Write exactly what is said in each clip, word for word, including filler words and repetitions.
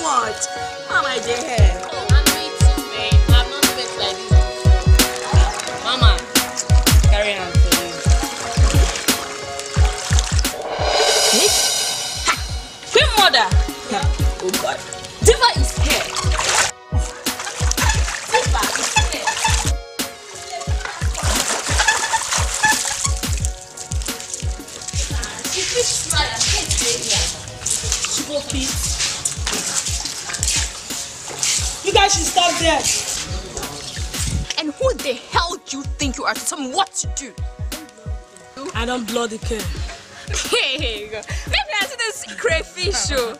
much. Mama, I did hair. Oh, I'm waiting, man. I'm not fit like this before. Mama, carry on for you. Nick? Ha! Queen mother! Ha! Oh God. Diva is here. Diva is here. She feels smart and can't stay here. She go pee. You guys should stop there. And who the hell do you think you are to tell me what to do? I don't bloody care. Hey, maybe I see this crayfish show.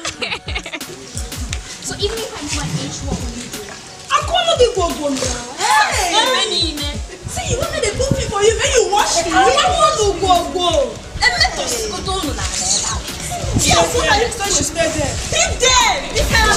So even if I'm my age, what will you do? I'm gonna be go go now. Hey! See, you want me to cook me for you, then you wash me. I want to go go. And let us go down on that. Yeah, so I just thought you stay there. Leave there! Leave there!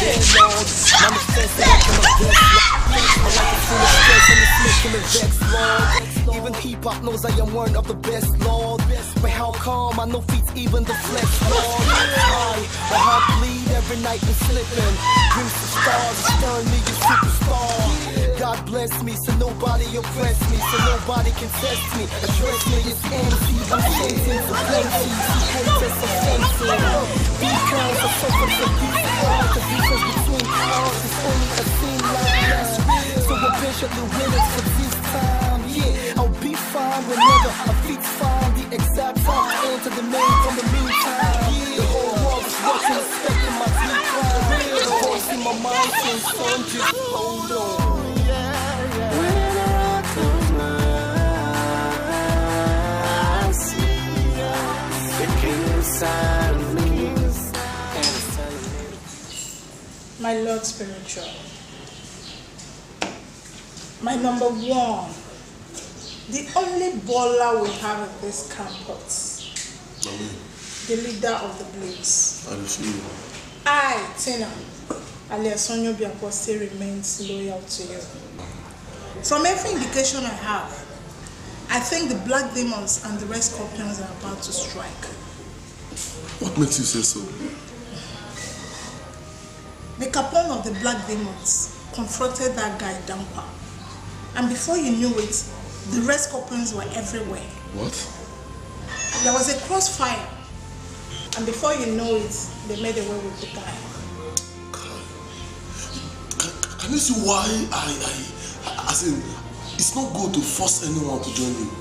Even hip-hop knows I am one of the best, Lord. But how come I know feats even the flesh, Lord? I, my heart bleed every night when slipping. Dreams of stars, turn me a superstar. God bless me, so nobody oppress me, so nobody can test me. Address me as M C, I'm chasing for plenty. Haters offensive. Because I suffer from these cars. The difference between cars is only a thin line. So eventually winners for this time. Yeah, I'll be fine whenever I feet's fine. The exact time to enter the main from the meantime. The whole world is watching, expecting my decline. The voice in my mind saying, son, just hold on. My Lord Spiritual, my number one, the only baller we have at this campus, Amen. The leader of the Blaze. I feel. I, Tina, alias Sonyo Biakwasi, remains loyal to you. From every indication I have, I think the Black Demons and the Red Scorpions are about to strike. What makes you say so? The capone of the Black Demons confronted that guy Dampa. And before you knew it, the Red Scorpions were everywhere. What? There was a crossfire. And before you know it, they made away with the guy. Can, can you see why I, I, as in, it's not good to force anyone to join you.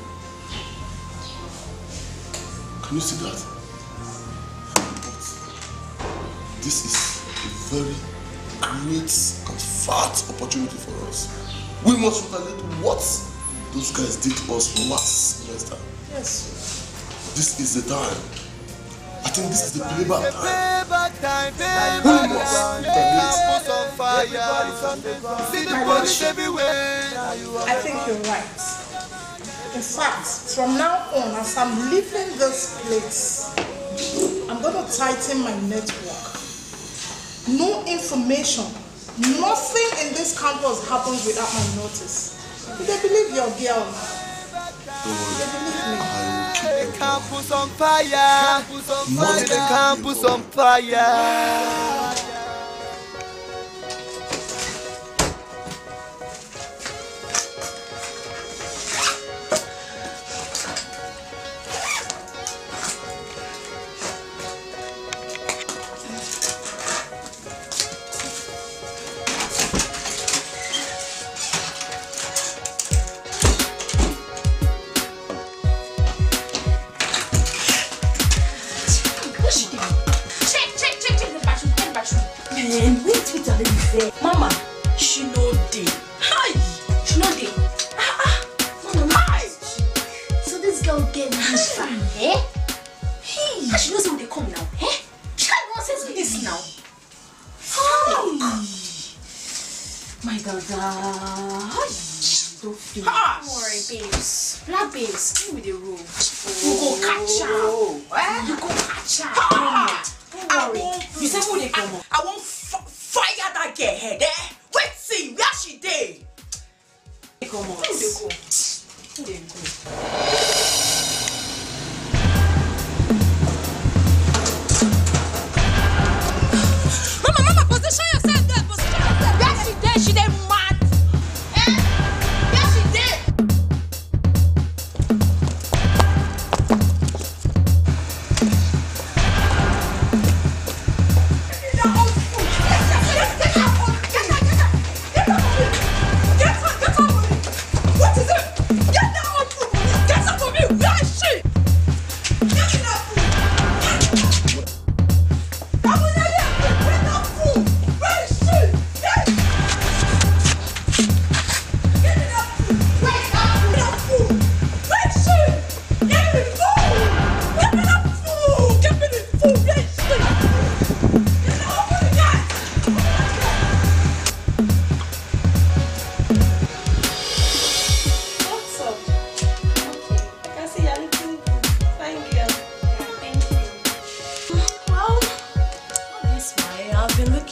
Can you see that? But this is a very great and fat opportunity for us. We must retaliate what those guys did to us last semester. Yes. This is the time. I think this is the payback time. Payback time, We payback must time. retaliate. Campus on fire. See the police everywhere. I think you're right. In fact, from now on, as I'm leaving this place, I'm going to tighten my network. No information, nothing in this campus happens without my notice. They believe your girl. Don't worry. They believe me. I will keep The them going. campus on fire. The campus on fire. Mama, she know day. Hi! She know day. Ah ah! Mama, hi! So this girl get this far, eh? Hey! How she knows when they come now, eh? She can't nonsense with this now. Hi! My daughter. Hi! Don't feel. Ah! Don't worry, babes. Black babes, give me the room. You go catch her. Eh? You go catch her. Ah! Don't worry. You said who they come on? I won't fire that girl head, eh? Wait, see, where she dey? They come on. Who they go? Who they go? Mama, mama,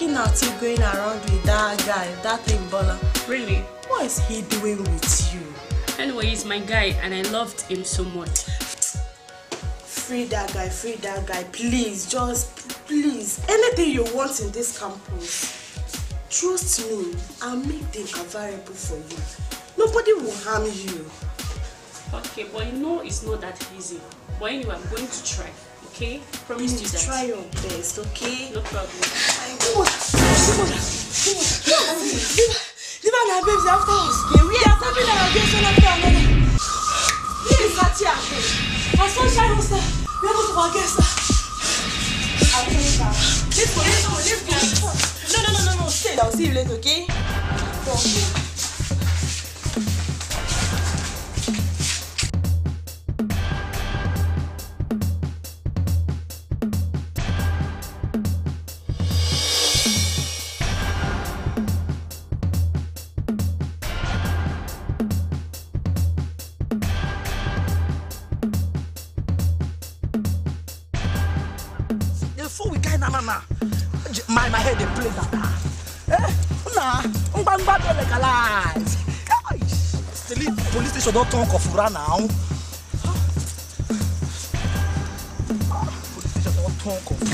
looking at you going around with that guy, that thing baller. Really? What is he doing with you? Anyway, he's my guy and I loved him so much. Free that guy, free that guy, please, just please. Anything you want in this campus, trust me, I'll make them available for you. Nobody will harm you. Okay, but you know it's not that easy. But anyway, I'm going to try. Okay? Promise you that. Try your best, okay? No problem. Come on, come on, come on. Leave our babes after us. We are coming our guests one after another. Please, Katia. Our sunshine was there. We are going to our guests. I'll tell you back. Let's go, let's go, let's go. No, no, no, no, no. Stay. I'll see you later, okay? Go. My, my head they play that. Eh? Nah, I'm going back to like alive. Still, police station don't talk of Ura now. Police station don't talk of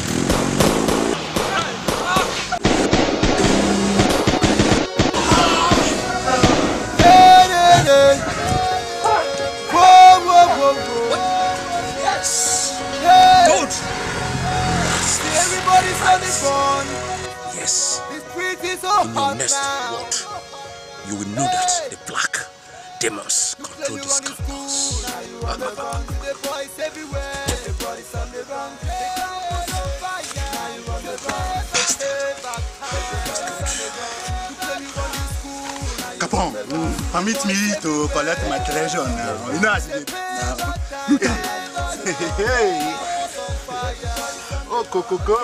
Hey, hey, hey. Whoa, whoa, whoa, whoa. Yes. Hey. Don't. Everybody's on the phone. Yes. The street is so In hot your next now. word, you will know that the black demons control this campus. The boys everywhere. The boys on the run. The campus on fire. You on the run. Capon, permit me to collect my treasure now. You know as it is. Hey. Oh, Coco, Coco.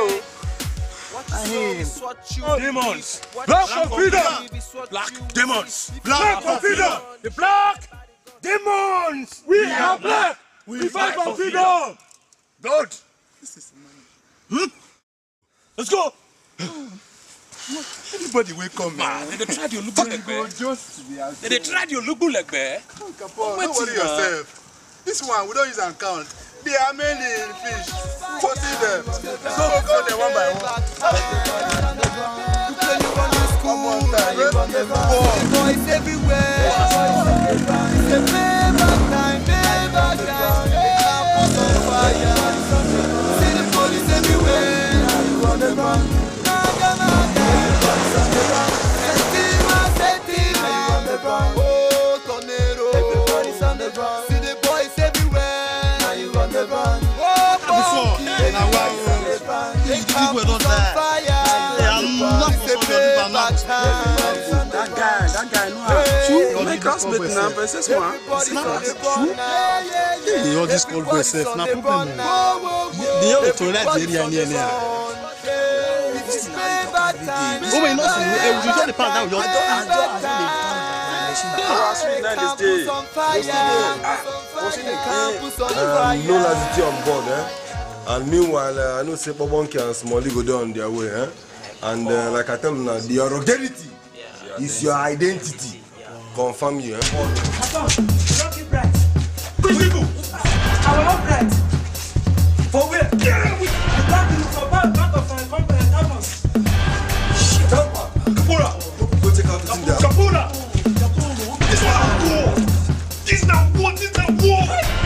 Demons! Black for freedom! Black demons! Black for freedom! The black demons! We are black! We fight for freedom! God! This is money. Hmm? Let's go! Anybody will come, man. They tried your look like bear. They tried your look like bear. Capon, don't worry yourself. This one, we don't use an account. They are many fish. Go see them. Go, go there one by one. Come on, the boys everywhere. It's a payback time, payback time. The campus on fire. See the police everywhere. On the run. Naga, naga. Estima, estima. On the run. Oh, tornado. Everybody's on the run. See the boys everywhere. Now you on the run. Oh, before. Now, wow. The campus on fire. That guy, that guy, no. Hey, my classmate now, but it's one. Hey, all this cold boy self, no problem. The other to that area near there. Oh, my nose, you got the part now. You're no latitude on board, eh? And meanwhile, uh, I know say Bobonki and Smalley go down their way, eh? And uh, like I tell them now, the originality yeah. is your identity. Yeah. Confirm you, eh? Don't keep right. Which people? Our own right. For where? Yeah, we. The black people for back back of my company campus. Shit. Kapura. Go check out the thing there. Kapura. This one is war. This is not war. This is not war.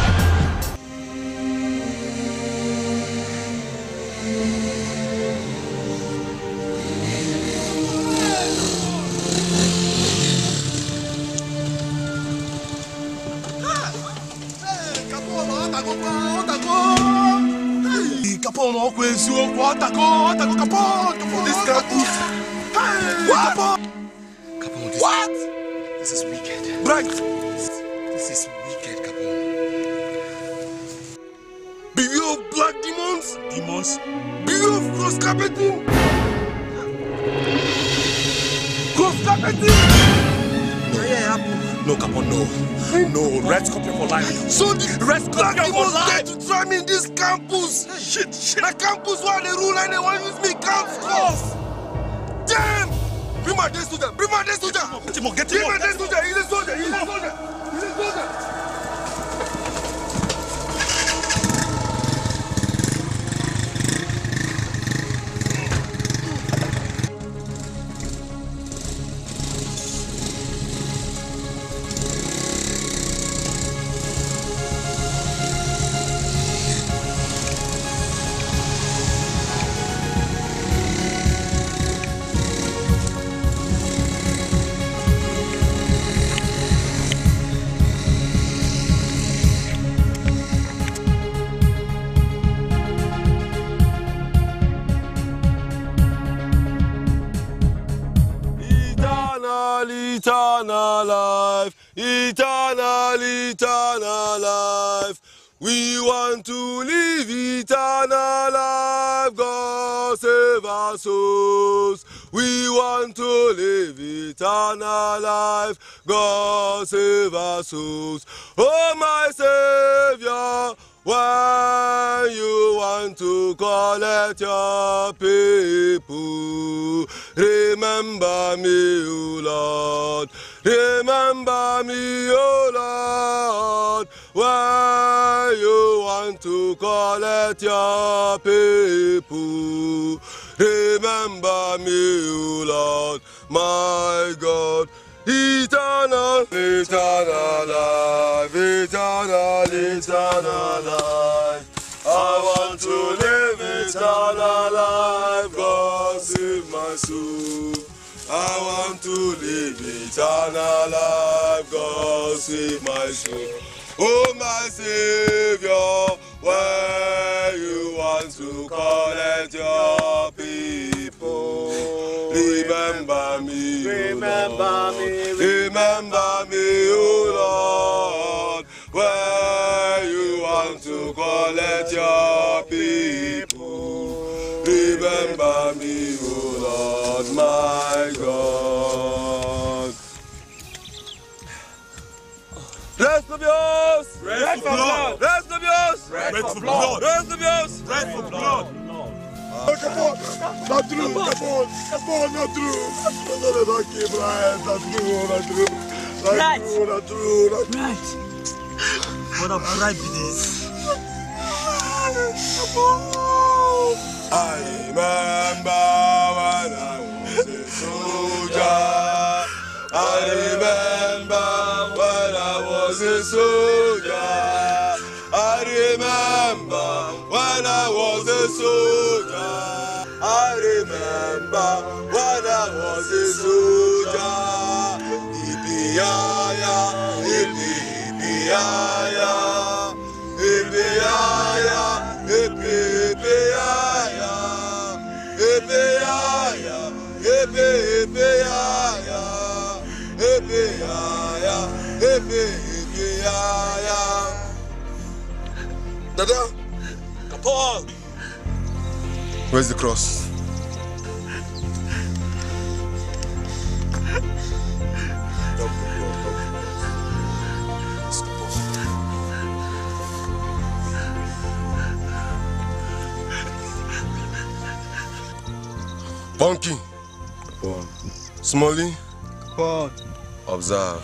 Capon, no question. What? What? Capon, this campus. What? Capon, this, what? This is wicked. Right. This, this is wicked, Capon. Beware of black demons. Demons. Beware of cross carpeting. Cross carpeting. No, yeah, no, Capon, no. No, red scorpion for life. So the red black scorpion for demons life. get to try me in this campus. Shit, shit. My campus, while they rule and they want to use me, can't cross. Damn! Bring my dead soldier! Bring my dead soldier! Get him up! Get him Bring up! my dead soldier! He's a soldier! He's a soldier! He's a soldier! Eternal life, eternal, eternal life. We want to live eternal life. God save our souls. We want to live eternal life. God save our souls. Oh my Savior, when you want to collect your people, remember me, O Lord. Remember me, O Lord. When you want to collect your people, remember me, O Lord, my God. Eternal, eternal life, eternal, eternal life. I want to live eternal life. God save my soul. I want to live eternal life. God save my soul. Oh my Savior, where you want to collect your people, remember me, remember me, remember me, O Lord, where you want to collect your people, remember me, O Lord, my God. Rest of yours! Rest for blood! Rest of yours! Rest for blood! Rest of yours! Rest for blood! Oh, come on! Not true! Come on! Come on! Not true! Not true! Not true! Not true! Not true! Not true! Not true! Right. What a bribe it is. I remember when I was a soldier. I remember when I was a soldier. I remember when I was a soldier. I remember when I was a soldier. Ipiaya, ipi, ipiaya, ipiaya, ipi, ipiaya, ipiaya, ipi, ipiaya, ipiaya, ipi, ipiaya. Dada, Kapal. Where's the cross? Punky. Kapal. Smolly. Kapal. Observe.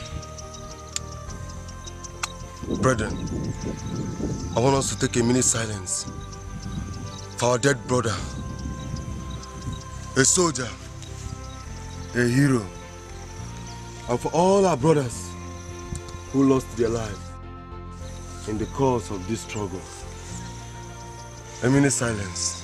Brethren, I want us to take a minute silence for our dead brother, a soldier, a hero, and for all our brothers who lost their lives in the course of this struggle. A minute silence.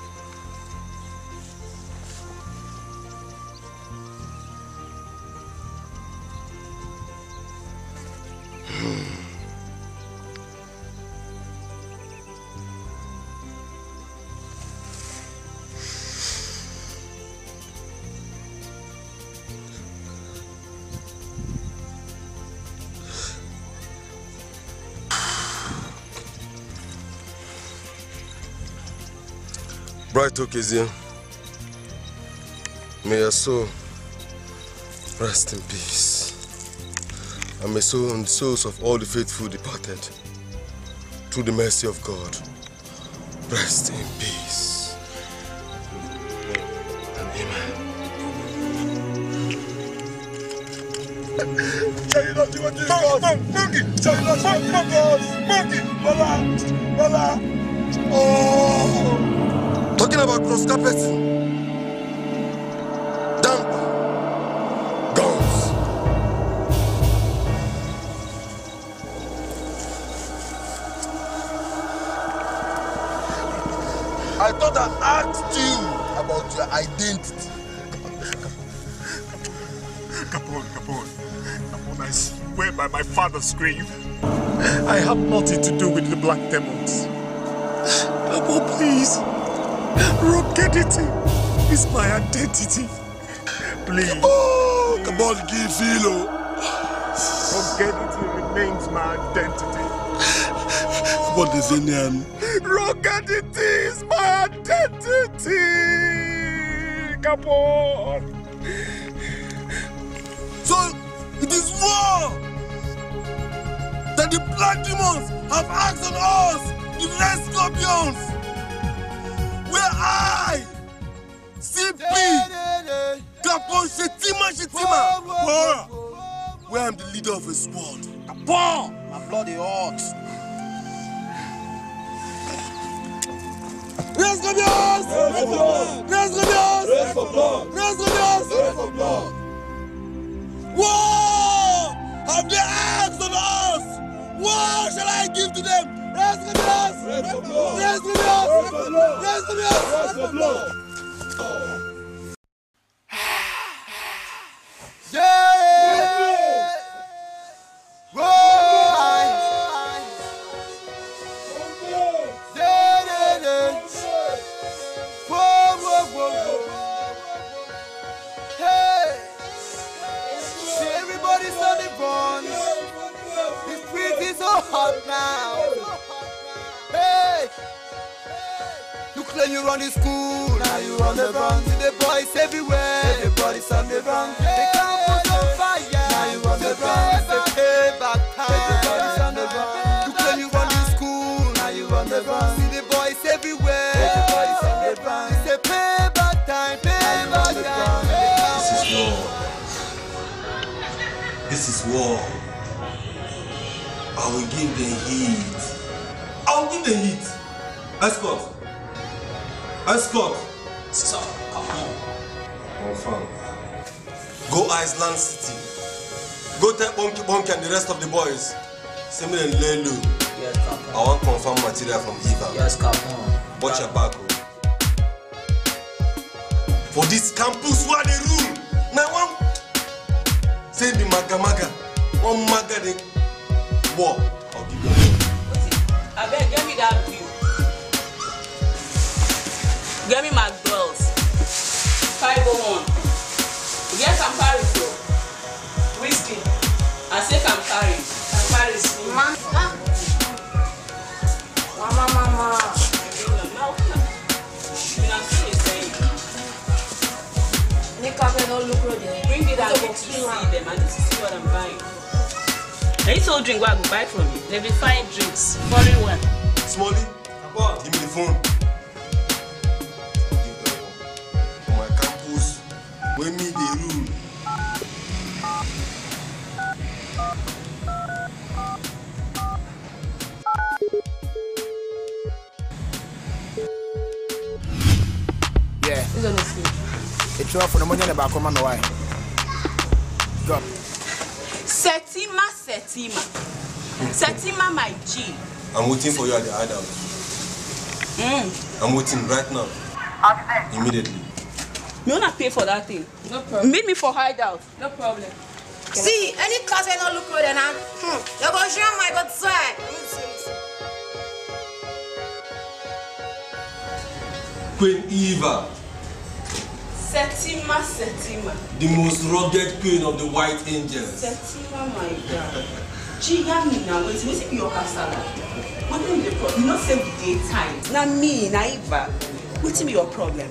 Bright Okezie, may your soul rest in peace, and may so and the souls of all the faithful departed, through the mercy of God, rest in peace. And amen. Shall you not see what this was? Monkey! Shall you not see what this was? Monkey! Bala! Bala! Oh! Talking about cross carpets. Damp. Guns. I thought I asked you about your identity. Capone, Capone. Capone, I swear by my father's grave, I have nothing to do with the black demons. Capone, please. Rocketity is my identity. Please. Oh, Capone, give filo. Rocketity remains my identity. What is in them? Rocketity is my identity. Capone. So, it is war that the black demons have asked on us, the red scorpions, where I, C P, Capone Shetima Shetima, where I'm the leader of a squad. Capone, my bloody ox. Red scorpions! Red scorpions! Red scorpions! Red scorpions! Red scorpions! War! Have they asked on us? What shall I give to them? Rest of us! Rest of us! Rest of us! Rest of us! Yeah! Whoa! Whoa, whoa, whoa, hey! Everybody's on the run. The street is so hot now. Hey! You claim you run the school, now you run the run. See the boys everywhere. Everybody's on the run. The campus on fire. Now you run the run. It's a payback time. Everybody's on the run. You claim you run the school, now you run the run. See the boys everywhere. Everybody's on the run. It's a payback time. Payback time. This is war. This is war. I will give the heat. I will give the heat. Escort. Escort. Stop. Come on. Confirm. Go Island City. Go tell Bonky Bonky and the rest of the boys. Send me the Lelu. Yes, Capone. I want confirm material from Eva. Yes, Capone. Watch your back. Oh. For this campus where they rule. Now one. Say the maga maga. One maga the war. I'll give you a I beg, get me that view. Get me my girls. five oh one. Get Campari though. Whiskey. I say Campari. Campari is me. Mama. Mama, mama. Bring it out to see them and this is what I'm buying. I used to drink what I could buy from you. They'll be fine drinks. Foreign one. Smolly, give me the phone. For my campus, when me they rule. Yeah. It's on the screen. It's off for the money about come on the way. Go. Setima, Setima. Setima, my G. I'm waiting for you at the hideout. Mm. I'm waiting right now. Immediately. You wanna pay for that thing? No problem. Meet me for hideout. No problem. See, any class I don't look good and I'm hmm, you're gonna show my good side. Queen Eva. Setima, Setima. The most rugged queen of the white angels. Setima, my God. Gee, me now, wait, what's your castle? What is the problem? You not say the daytime. Not me, not Eva. What's your problem?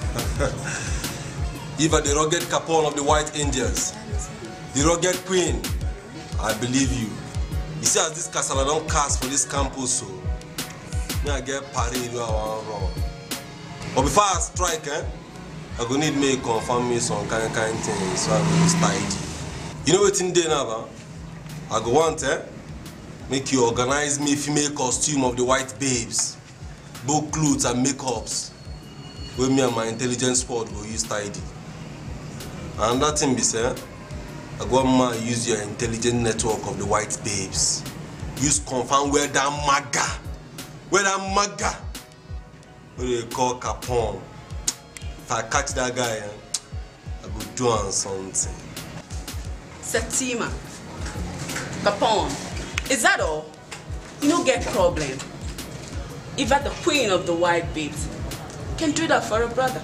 Eva, the rugged Capone of the white angels. The rugged queen. I believe you. You see, as this castle I don't cast for this campus, so me I get parade where I want wrong. But before I strike, eh, I go need me confirm me some kind kind things so I go start. You know what's in there now, huh? I go want, eh? Make you organize me female costume of the white babes. Both clothes and makeups. Where me and my intelligence squad go use tidy. And that thing be say, I go man use your intelligent network of the white babes. Use confirm where that maga. Where that maga. What they call Capone. If I catch that guy, eh, I go do on something. Satima. Capone. Is that all? You don't get problem. If that the queen of the white babes can do that for a brother.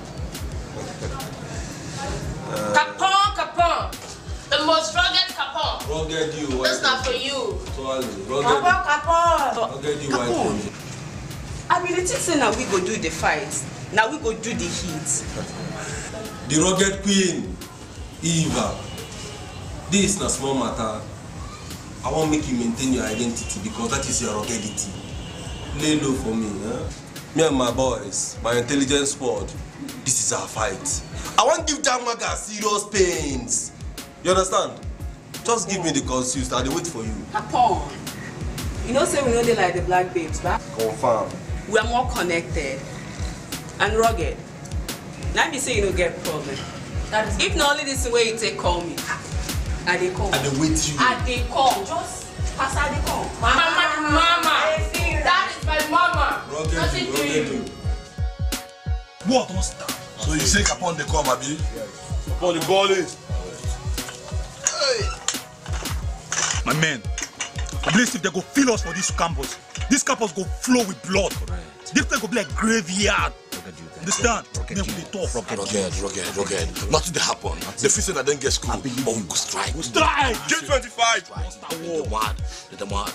Uh, Capone, Capone. The most rugged Capone. Rugged you. That's not for you. Capone, Capone. Rugged you, white. I mean, it's saying now we go do the fight. Now we go do the heat. The rugged queen, Eva. This is not small matter. I want to make you maintain your identity because that is your ruggedity. Lay low for me, huh? Me and my boys, my intelligence squad, this is our fight. I want to give Jamaga serious pains. You understand? Just give me the confused and they wait for you. Capone. You know, say we know they like the black babes, right? Confirm. We are more connected and rugged. Now me say you don't get problem. That is if not only this way you take call me. I they call. I they wait you. I they call. Just pass I they call. Mama, mama. That is my mama. Rugged Nothing you, to rugged you. you. What don't stop? So you say Capone they come, Abi? Yes. Capone the goalie. Hey. My men, I believe if they go fill us for this campus, this campus go flow with blood. Correct. This place go be like graveyard. Understand? Then we talk. Rugged, rugged, rugged. Nothing to happen. The first thing I didn't get school, but we go strike. We strike! G twenty-five! The one, the one.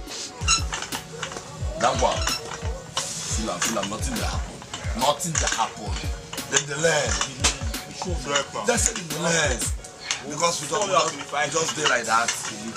That one. Feel am, feel am, nothing to happen. Nothing to happen. Then the land. That's it in the land. Because we don't just, we just stay like that.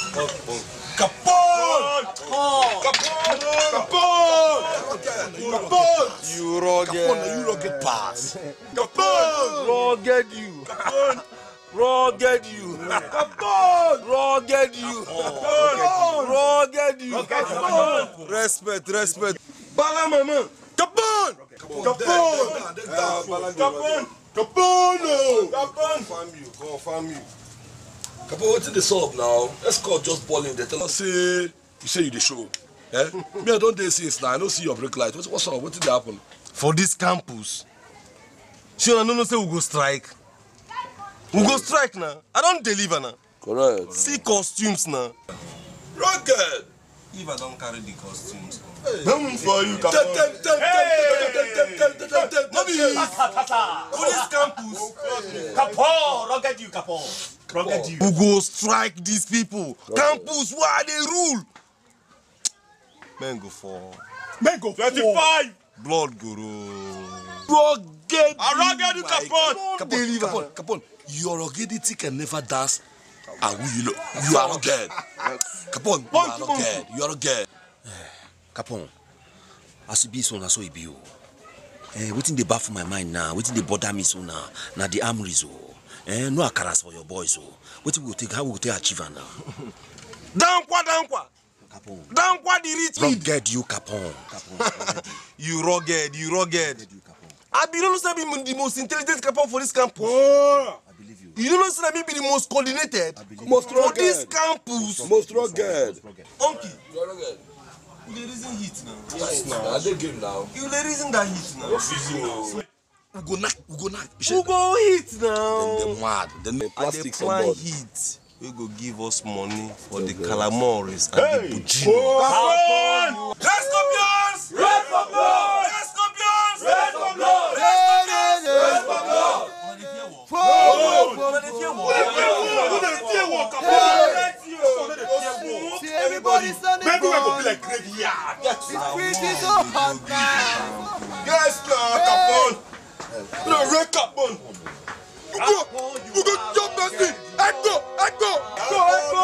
Capone! Capone! Capone! Capone! You rugged. Capone, you rugged pass. Capone! Rugged you. Capone! Rugged you. Capone! Rugged you. Capone! Rugged you. Capone! Respect, respect. Bala mama. Capone! Capone! Capone! Capone! Capone! Confirm you. Confirm you. Capone, what's the sub now? Let's call just balling. They tell us, say, you say you the show. Eh? Me, I don't dare since now. I don't see your brake light. What's, what's up? What did happen? For this campus, sure, I don't know say we go strike. We go strike now. I don't deliver now. Correct. See costumes now. Rugged! If I don't carry the costumes. Nothing for you, Capone. For this campus. Capone! Rugged you, Capone! Rugged you. We go strike these people. Campus, where they rule. Men go for. Men go twenty-five! Blood go roll. Rugged! I rugged you, Capone! Capone, Capone, Capone, your ruggedity can never dance. And we, you, you are rugged. Capone, you are rugged. You are rugged. Capone, as you be so na so it be o. Eh, wetin dey baffle my mind now? Wetin dey bother me so now? Na the armories o. Eh, no akaras for your boys o. Wetin we go take? How we go take achieve am now? Dankwa, dankwa. Capone. Dankwa the rich kid. Rugged you, Capone. Capone. You rugged, you rugged. You, Capone. I be don't know me the most intelligent Capone for this campus. Oh. I believe you. You don't know say me be the most coordinated Most for this rugged. campus. Most rugged. Uncle, You are rugged. you the reason heat now. Yes, now. I don't game now. You the reason that heat now. We go knock, we go knock. Who go heat Then now? they mad. Then the And they plastics on plan board. heat. We go give us money for the calamores and Hey. the buccino. Capone! Red scorpions! Red for blood! Red scorpions! Red for blood! Red for blood! Everybody stand in. Everywhere go be like graveyard. Yes, now, Capone. No, red Capone. We go, we go jump that thing. I go, I go, go, I go.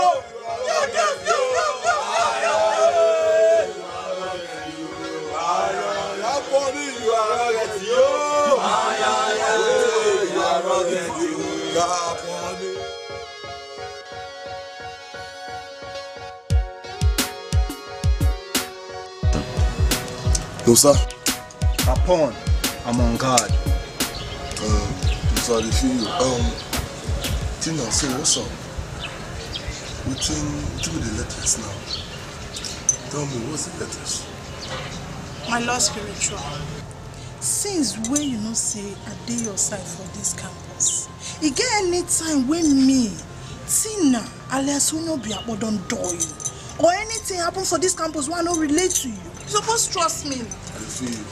No, sir. Upon, I'm on guard. Um, so I feel you. Um, Tina, so what's up? Within, within the letters now. Tell me, what's the letters? My Lord Spiritual, since when you know say I dey your side for this campus, you get any time when me, Tina, alias Unobiakbo don't do you, or anything happen for this campus where I don't relate to you, you supposed to trust me. I feel you.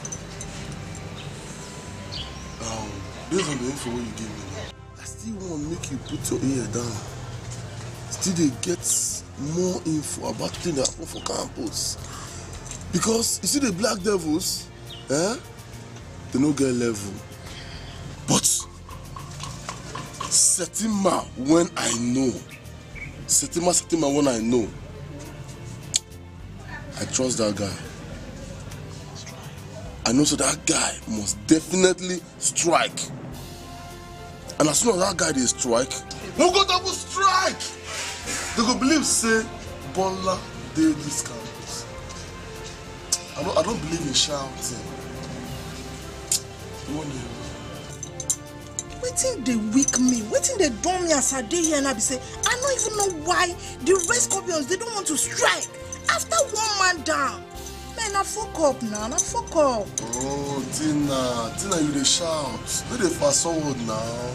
Um, based on the info you gave me, I still want to make you put your ear down. Still they get more info about things that happen for campus. Because you see the black devils, eh? They no get level. But Setima when I know. Setima Setima when I know. I trust that guy. I know so that guy must definitely strike. And as soon as that guy they strike, we go double strike! They go believe say Bola dey this campus. I don't I don't believe in shouting. Wetin dey weak me? Wetin dey do me as I dey here and I be say, I don't even know why the rest Scorpions they don't want to strike after one man down. Man, I fuck up now. I fuck up. Oh, Tina, Tina, you dey shout. You dey fast forward now.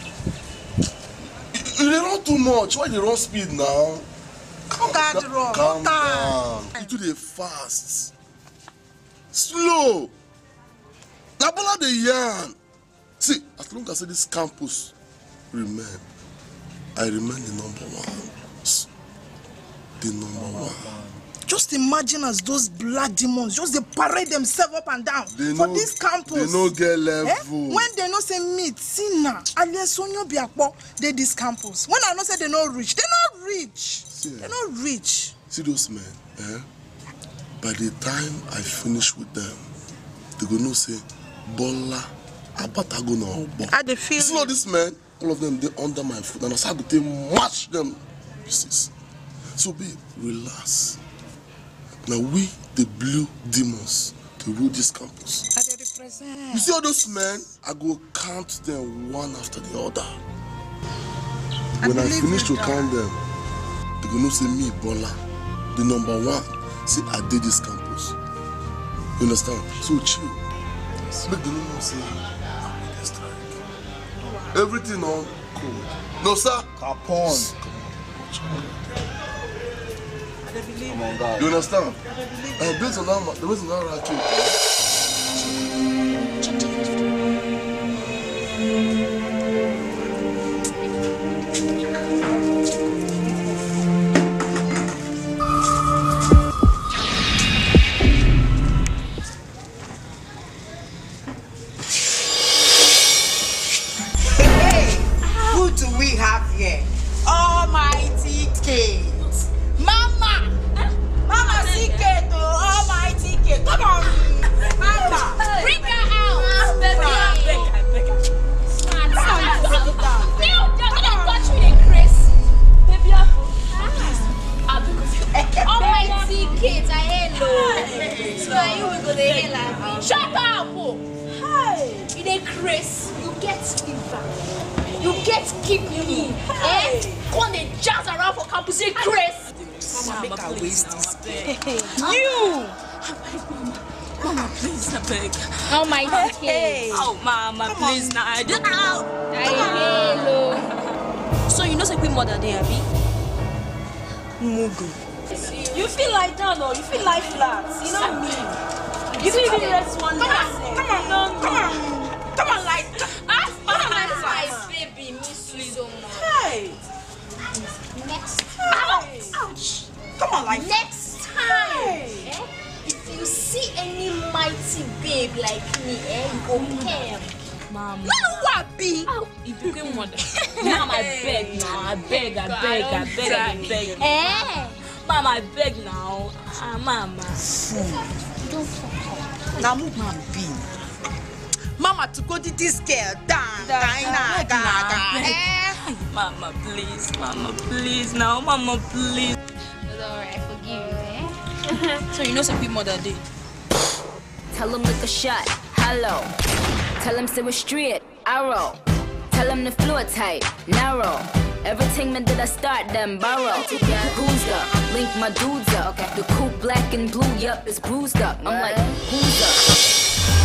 You dey run too much. Why you run speed now? Calm down, calm, calm down. You too dey fast. Slow. Na Bola dey yarn. See, as long as this campus remain, I remain the number one. The number one. Just imagine as those black demons just they parade themselves up and down they for know, this campus. They no get level. Eh? When they no say meet, Tina, alias Unobiakbo, they this campus. When I no say they no reach, they no reach. See, they no reach. See those men, eh? By the time I finish with them, they go no say, Bola, Abata go no. I dey feel. You see all these men, all of them, they under my foot, and I start to match them pieces. So be relax. Now we, the blue demons, to rule this campus. I dey represent. You see all those men, I go count them one after the other. I when I finish to that. count them, they go no say me, Bola, the number one. See, I did this campus. You understand? So chill. Make the no say, I made a strike. Everything on code. No, sir. Capone. Come on, God. You understand? Uh, based on that, the based on that racket. Hey, who do we have here? Almighty Kate. Mama! Mama, see Kate, oh, Almighty Kate. Come on! Mama! Bring her out! Baby, I beg her, I beg her. Man, man, sit down. Kneel down, don't touch me, Chris. Baby, I Almighty Kate, I hello. So are you we go there like me? Shut up! Hi. You dey Chris, you get fever. You get kidney. Eh? Come dey jazz around for campus, say Chris. Mama, make her waste this. You. Mama, please, I beg. Almighty Kate. Oh, Mama, please, now. I did out. I hello. So you know say Queen Mother there, Abi? Mugu. You feel like down or you feel like flat. You know me. You feel even rest one Come on, come on, come on. Come on, like. Ah, my baby, miss you so much. Hey. Next Hey. ouch. Come on, like. Next time, eh? If you see any mighty babe like me, eh, you go care. Mama. You know what, B? Oh, you became mother. Mama, I beg now. I beg, I beg, I beg, I beg. Eh? Mama, I beg now. Ah, Mama. Don't fuck up. Now, Mama, B. Mama, to go to this girl down. Down, down, eh? Mama, please. Mama, please now. Mama, please. It's alright, I forgive you, eh? So you know some Queen Mother day? Tell them lick a shot, hello. Tell them say we're straight, arrow. Tell them the floor tight, narrow. Everything man did I start them borrow. Who's up? Link my dudes up. The coupe black and blue, yup, it's bruised up. I'm like, who's up?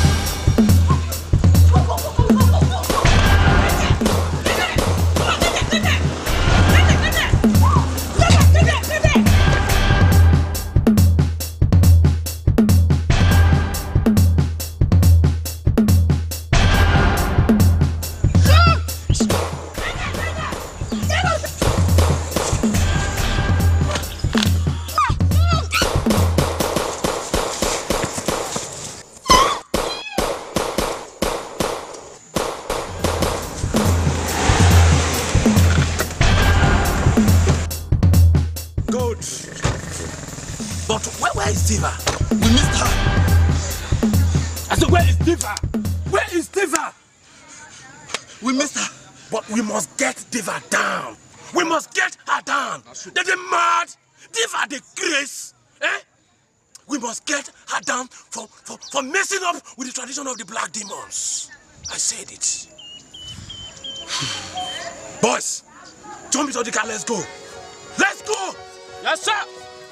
Diva. We missed her. I said, where is Diva? Where is Diva? We missed her. But we must get Diva down. We must get her down. They're the mad. Diva the grace. Eh? We must get her down for, for, for messing up with the tradition of the black demons. I said it. Boys, jump into the car, let's go. Let's go! Yes, sir!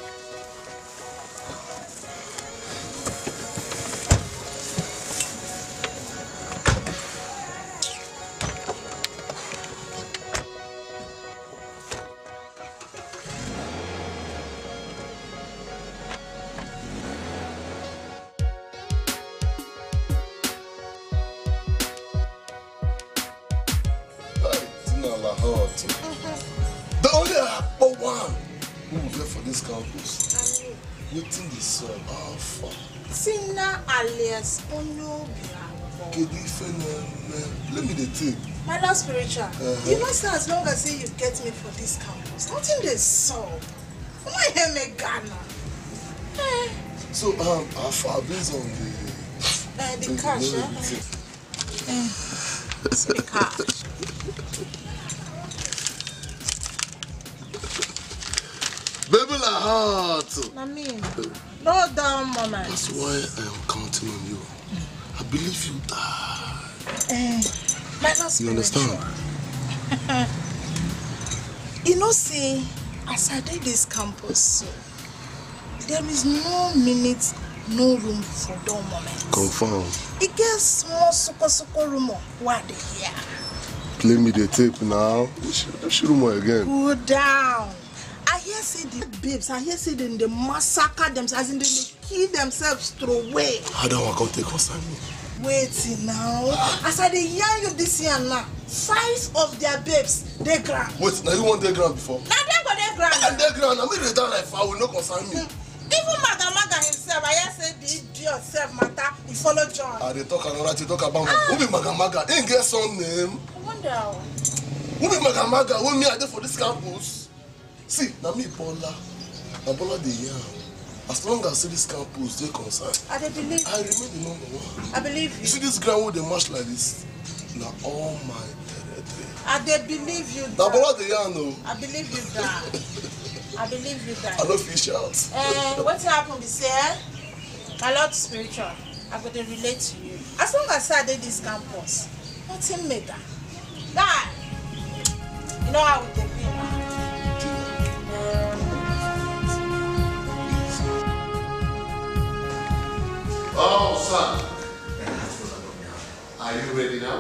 The only Akpo one who will get for this campus. Waiting the sun. Oh, fuck. Tina alias Onyo. Let me the tape. My last spiritual. Uh-huh. You know, sir, as long as you get me for this campus, nothing they solve. Why hear me Ghana? Eh. So, um, how far based on the uh, the cash, the, eh? Eh. The cash. Baby, la heart. I mean, no down moment. That's why I am counting on you. I believe you. Ah. Eh, my last you understand? You know, see, as I did this campus, so there is no minute, no room for dull moments. Confirm. It gets small, super, super room. What the hell? Play me the tape now. Shoot more again. Go down. I hear say the babes, I hear say them they massacre themselves, as in they kill themselves through away. How do I go take concern me? Waiting now. As I dey yarn you this year now, size of their babes, they grand. Wait, now you want their grand before? Now they go they grand. And their grand, I mean they down like far, will not concern me. Mm. Even Maga Maga himself, I hear say the idiot self matter, he follow John. Ah, they talk another, they talk about ah. Who be Maga Maga? Ain't get some name. I wonder how. Who be Maga Maga? Who me I dey for this campus? See, now me Bola, na Bola the young. As long as see this campus, they concerned. I dey believe. I remain the number one. I believe you. You see this ground with the march like this? Now all my territory. I dey believe you. Na Bola the young, no. I believe you that. I believe you that. I don't feel shout. Eh, what happened is say, my Lord spiritual, I go to relate to you. As long as I did this campus, nothing made that. That. You know how we dey be now. Oh, son. Are you ready now?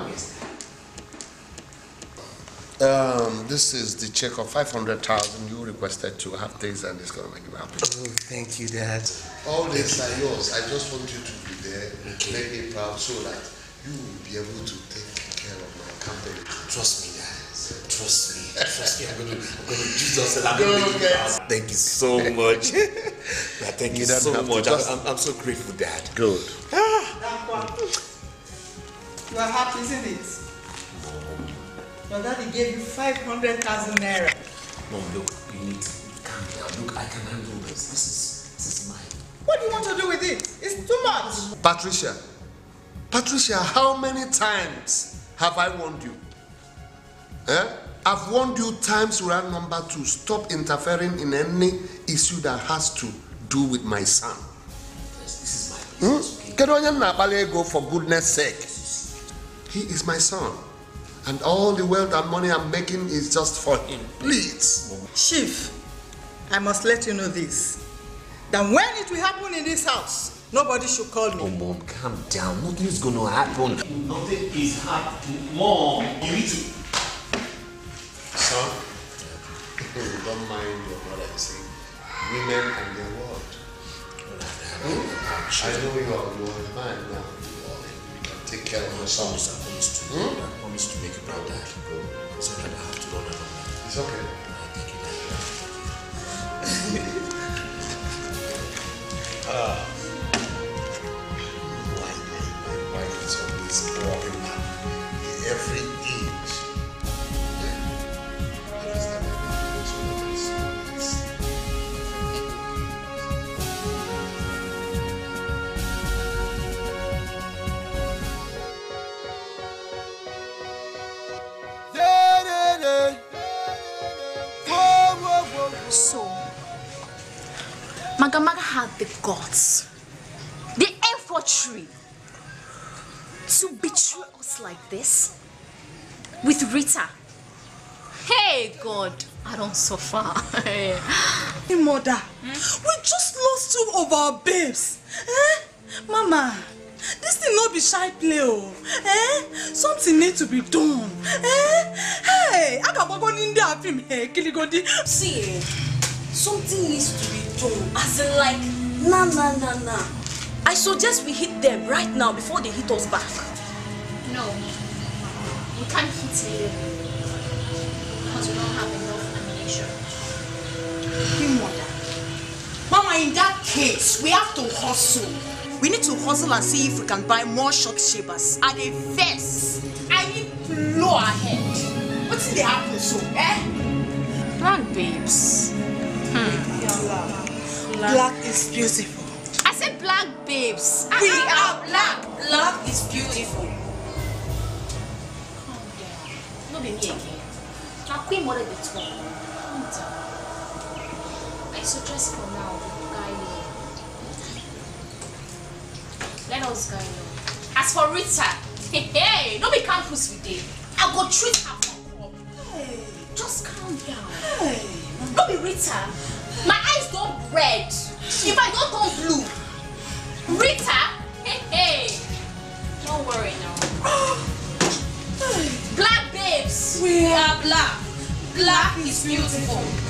Um, this is the check of five hundred thousand you requested to have this, and it's going to make you happy. Oh, thank you, Dad. All this are yours. I just want you to be there, okay. Make me proud, so that you will be able to take care of my company. Trust me, Dad. Trust me. Trust me. I'm going to, I'm going to do this, and I'm going to make you proud. Thank you so much. Thank you, you so much. I'm, I'm, I'm so grateful, Dad. Good. Ah. You are happy, isn't it? Your daddy gave you five hundred thousand naira. Mom, look, you need to calm down. Look, I can handle this. This is, this is mine. What do you want to do with it? It's too much. Patricia, Patricia, how many times have I warned you? Eh? I've warned you times round number to stop interfering in any issue that has to do with my son. This, this is my business, hmm? Okay? Go for goodness sake. He is my son. And all the wealth and money I'm making is just for him. Please. Chief, I must let you know this. That when it will happen in this house, nobody should call me. Oh, Mom, calm down. Nothing's going to happen. Nothing is happening. Mom, you need to... Son, don't mind your brother. You see, women and their word. Hmm? I know you are, you are the man now. You can take care of your son. I promise to, hmm? I promise to make a proud dad. So that I have to run around. It's okay. Thank you, Dad. Ah. Why my, my wife is always walking up every inch. So, Magamaga had the guts, the infantry, to betray us like this with Rita. Hey God, I don't suffer. Hey mother, hmm? We just lost two of our babes. Eh? Mama, this thing not be shy play, oh. Eh? Something needs to be done. Eh? Hey, I can't go in there film here, Kiligodi. See, something needs to be done. As in like, nah, nah, nah, nah. I suggest we hit them right now before they hit us back. No, we can't hit them because we don't have enough ammunition. Hey mother, Mama, in that case, we have to hustle. We need to hustle and see if we can buy more short shavers. And a vest. I need to blow ahead. What's in the happen so, eh? Black babes. Hmm. Black. Black is beautiful. I said black babes. We are black. Black is beautiful. Calm down. No be me again. Now queen mother the twelve. Calm down. I suggest for now we guy low. Let us guy low. As for Rita, hey, no be campus with them. I go treat her for up. Hey, just calm down. Hey, no be Rita. My eyes don't red. If I don't turn blue, Rita, hey, hey. Don't worry now. Black babes. We are black. Black is beautiful.